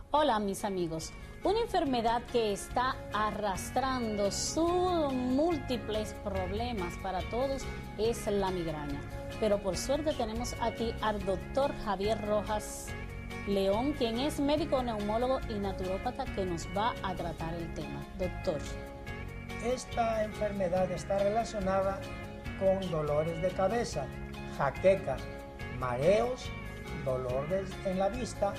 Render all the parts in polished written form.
Hola mis amigos, una enfermedad que está arrastrando sus múltiples problemas para todos es la migraña. Pero por suerte tenemos aquí al doctor Javier Rojas León, quien es médico neumólogo y naturópata, que nos va a tratar el tema. Doctor. Esta enfermedad está relacionada con dolores de cabeza, jaqueca, mareos, dolor en la vista,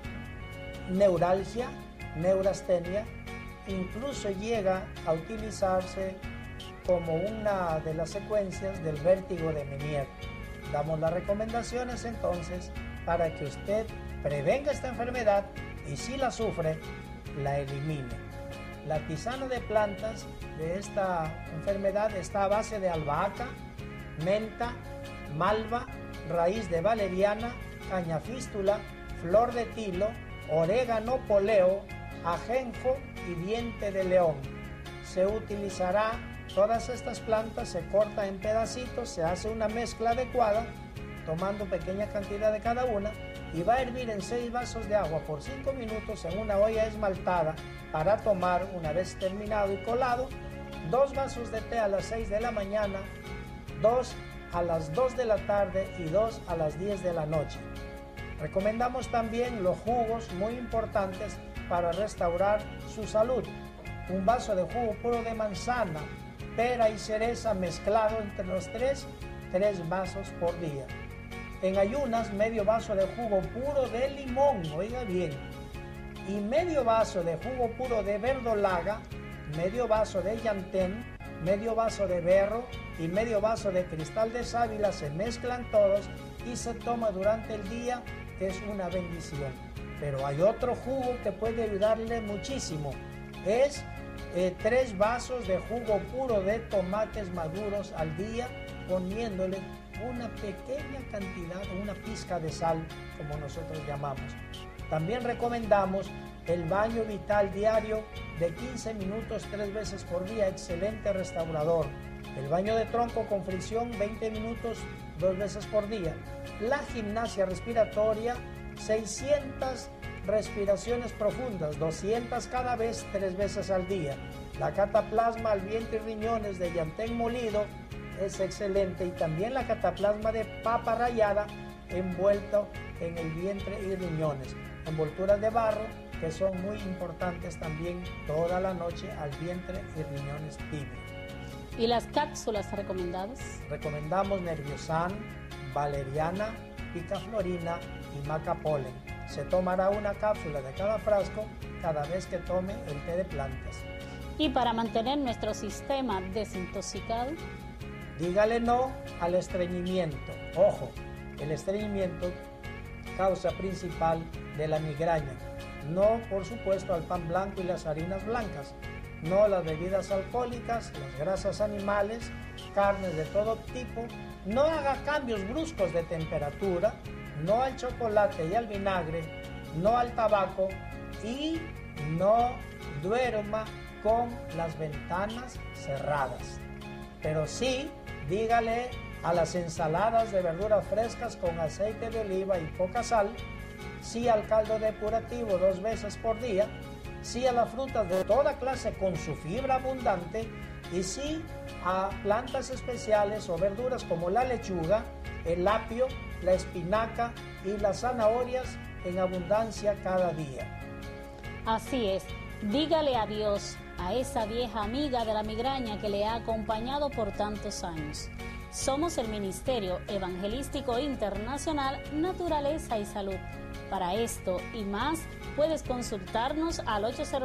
neuralgia, neurastenia, incluso llega a utilizarse como una de las secuencias del vértigo de Meniere. Damos las recomendaciones entonces para que usted prevenga esta enfermedad y si la sufre, la elimine. La tisana de plantas de esta enfermedad está a base de albahaca, menta, malva, raíz de valeriana, cañafístula, flor de tilo, orégano poleo, ajenjo y diente de león. Se utilizará todas estas plantas, se corta en pedacitos, se hace una mezcla adecuada, tomando pequeña cantidad de cada una, y va a hervir en 6 vasos de agua por 5 minutos en una olla esmaltada para tomar una vez terminado y colado. 2 vasos de té a las 6 de la mañana, 2 a las 2 de la tarde y 2 a las 10 de la noche. Recomendamos también los jugos muy importantes para restaurar su salud. Un vaso de jugo puro de manzana, pera y cereza mezclado entre los 3 vasos por día. En ayunas, medio vaso de jugo puro de limón, oiga bien, y medio vaso de jugo puro de verdolaga, medio vaso de llantén, medio vaso de berro y medio vaso de cristal de sábila. Se mezclan todos y se toma durante el día, que es una bendición. Pero hay otro jugo que puede ayudarle muchísimo, es 3 vasos de jugo puro de tomates maduros al día, poniéndole una pequeña cantidad, una pizca de sal, como nosotros llamamos. También recomendamos el baño vital diario de 15 minutos 3 veces por día, excelente restaurador. El baño de tronco con fricción 20 minutos 2 veces por día. La gimnasia respiratoria, 600 respiraciones profundas, 200 cada vez 3 veces al día. La cataplasma al vientre y riñones de llantén molido es excelente, y también la cataplasma de papa rallada envuelto en el vientre y riñones. Envolturas de barro que son muy importantes también toda la noche al vientre y riñones tibios. ¿Y las cápsulas recomendadas? Recomendamos Nerviosan, valeriana, picaflorina y maca polen. Se tomará una cápsula de cada frasco cada vez que tome el té de plantas. ¿Y para mantener nuestro sistema desintoxicado? Dígale no al estreñimiento. Ojo, el estreñimiento, causa principal de la migraña. No, por supuesto, al pan blanco y las harinas blancas. No a las bebidas alcohólicas, las grasas animales, carnes de todo tipo. No haga cambios bruscos de temperatura. No al chocolate y al vinagre. No al tabaco. Y no duerma con las ventanas cerradas. Pero sí, dígale a las ensaladas de verduras frescas con aceite de oliva y poca sal, sí al caldo depurativo 2 veces por día, sí a las frutas de toda clase con su fibra abundante, y sí a plantas especiales o verduras como la lechuga, el apio, la espinaca y las zanahorias en abundancia cada día. Así es, dígale adiós a esa vieja amiga de la migraña que le ha acompañado por tantos años. Somos el Ministerio Evangelístico Internacional Naturaleza y Salud. Para esto y más, puedes consultarnos al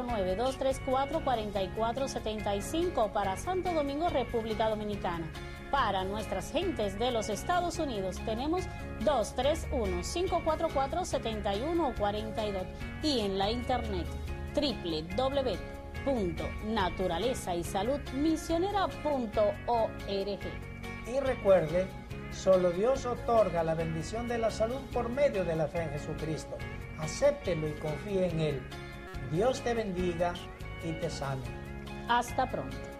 809-234-4475 para Santo Domingo, República Dominicana. Para nuestras gentes de los Estados Unidos tenemos 231-544-7142 y en la internet www.naturalezaysaludmisionera.org. Y recuerde, solo Dios otorga la bendición de la salud por medio de la fe en Jesucristo. Acéptelo y confíe en Él. Dios te bendiga y te sane. Hasta pronto.